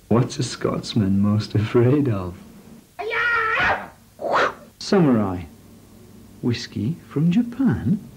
What's a Scotsman most afraid of? Samurai. Whisky from Japan?